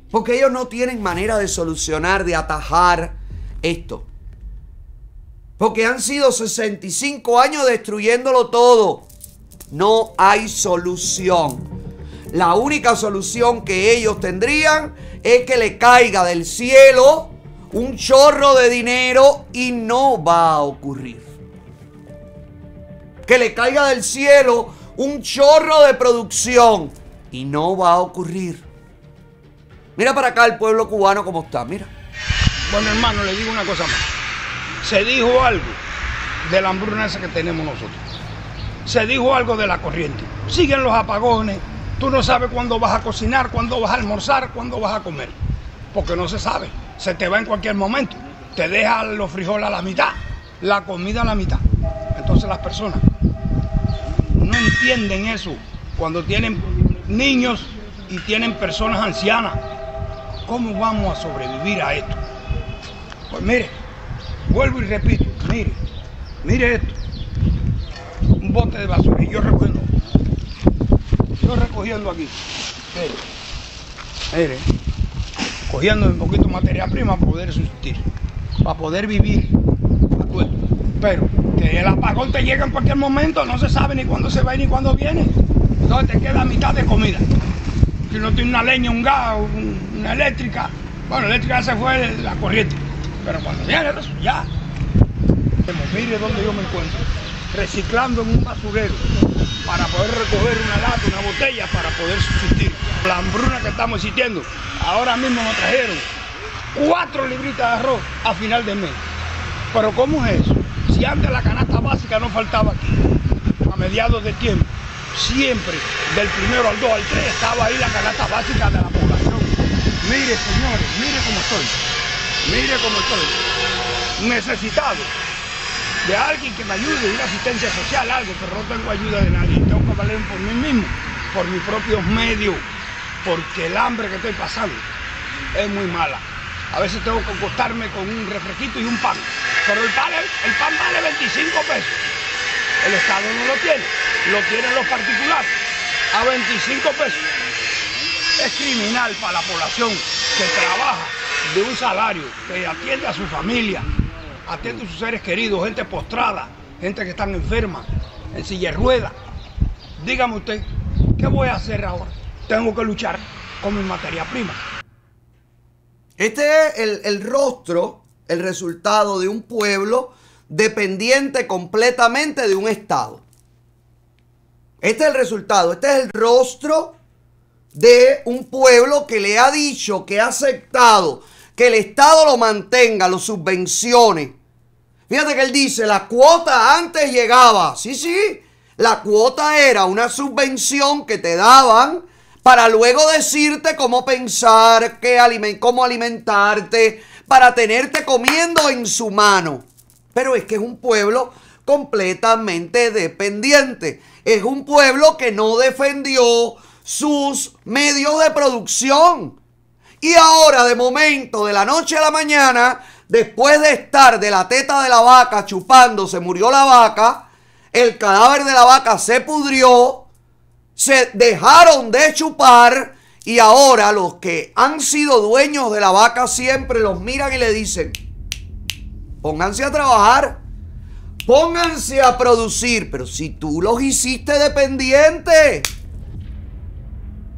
Porque ellos no tienen manera de solucionar, de atajar esto. Porque han sido 65 años destruyéndolo todo. No hay solución. La única solución que ellos tendrían es que le caiga del cielo un chorro de dinero y no va a ocurrir. Que le caiga del cielo un chorro de producción y no va a ocurrir. Mira para acá el pueblo cubano cómo está, mira. Bueno, hermano, le digo una cosa más. Se dijo algo de la hambruna esa que tenemos nosotros. Se dijo algo de la corriente. Siguen los apagones. Tú no sabes cuándo vas a cocinar, cuándo vas a almorzar, cuándo vas a comer. Porque no se sabe. Se te va en cualquier momento. Te deja los frijoles a la mitad, la comida a la mitad. Entonces las personas no entienden eso cuando tienen niños y tienen personas ancianas. ¿Cómo vamos a sobrevivir a esto? Pues mire, vuelvo y repito, mire esto. Un bote de basura y yo recogiendo aquí. Mire, cogiendo un poquito de materia prima para poder subsistir, para poder vivir. Pero que el apagón te llega en cualquier momento, no se sabe ni cuándo se va ni cuándo viene. Entonces te queda mitad de comida. Si no tiene una leña, un gas, una eléctrica, bueno, eléctrica se fue la corriente, pero cuando viene eso, ya. Mire dónde yo me encuentro, reciclando en un basurero para poder recoger una lata, una botella, para poder subsistir. La hambruna que estamos existiendo, ahora mismo nos trajeron 4 libritas de arroz a final de mes. Pero ¿cómo es eso? Si antes la canasta básica no faltaba aquí, a mediados de tiempo, siempre del 1 al 2 al 3 estaba ahí la canasta básica de la población. Mire, señores, mire cómo estoy, necesitado de alguien que me ayude, una asistencia social, algo, pero no tengo ayuda de nadie, tengo que valer por mí mismo, por mis propios medios, porque el hambre que estoy pasando es muy mala. A veces tengo que acostarme con un refresquito y un pan, pero el pan vale 25 pesos. El Estado no lo tienen los particulares a 25 pesos. Es criminal para la población que trabaja de un salario, que atiende a su familia, atiende a sus seres queridos, gente postrada, gente que están enferma, en silla de ruedas. Dígame usted, ¿qué voy a hacer ahora? Tengo que luchar con mi materia prima. Este es el rostro, el resultado de un pueblo dependiente completamente de un Estado. Este es el resultado, este es el rostro de un pueblo que le ha dicho, que ha aceptado que el Estado lo mantenga, lo subvencione. Fíjate que él dice, la cuota antes llegaba, sí, la cuota era una subvención que te daban para luego decirte cómo pensar, cómo alimentarte, para tenerte comiendo en su mano. Pero es que es un pueblo completamente dependiente. Es un pueblo que no defendió sus medios de producción. Y ahora, de momento, de la noche a la mañana, después de estar de la teta de la vaca chupando, se murió la vaca, el cadáver de la vaca se pudrió, se dejaron de chupar y ahora los que han sido dueños de la vaca siempre los miran y le dicen, pónganse a trabajar, pónganse a producir, pero si tú los hiciste dependientes.